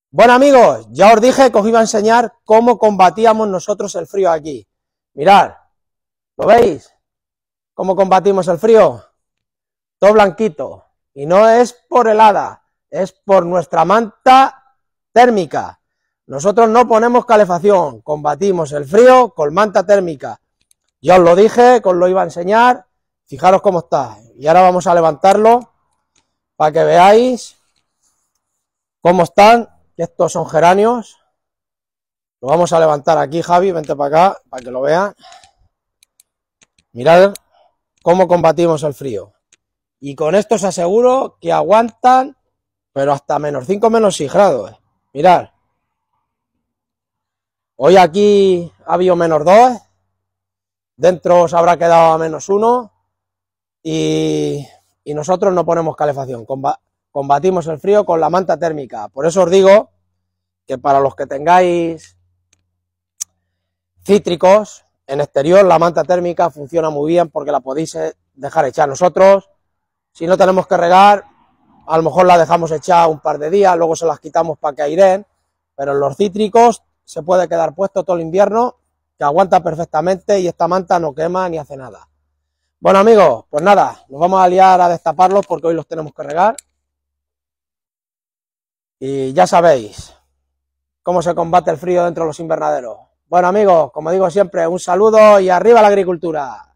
Bueno amigos, ya os dije que os iba a enseñar cómo combatíamos nosotros el frío aquí. Mirad, ¿lo veis? ¿Cómo combatimos el frío? Todo blanquito. Y no es por helada, es por nuestra manta térmica. Nosotros no ponemos calefacción, combatimos el frío con manta térmica. Ya os lo dije, que os lo iba a enseñar. Fijaros cómo está. Y ahora vamos a levantarlo para que veáis cómo están. Estos son geranios. Lo vamos a levantar aquí, Javi, vente para acá, para que lo vean. Mirad cómo combatimos el frío. Y con esto os aseguro que aguantan, pero hasta menos 5, menos 6 grados. Mirad. Hoy aquí ha habido menos 2. Dentro se habrá quedado a menos 1. Y nosotros no ponemos calefacción. Combatimos el frío con la manta térmica. Por eso os digo que para los que tengáis cítricos en exterior, la manta térmica funciona muy bien porque la podéis dejar echar. Nosotros, si no tenemos que regar, a lo mejor la dejamos echar un par de días, luego se las quitamos para que aireen, pero en los cítricos se puede quedar puesto todo el invierno, que aguanta perfectamente y esta manta no quema ni hace nada. Bueno amigos, pues nada, nos vamos a liar a destaparlos porque hoy los tenemos que regar. Y ya sabéis cómo se combate el frío dentro de los invernaderos. Bueno amigos, como digo siempre, un saludo y arriba la agricultura.